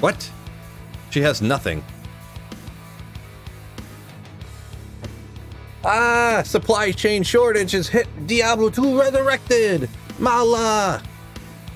What? She has nothing. Ah, supply chain shortage has hit Diablo 2 Resurrected. Mala.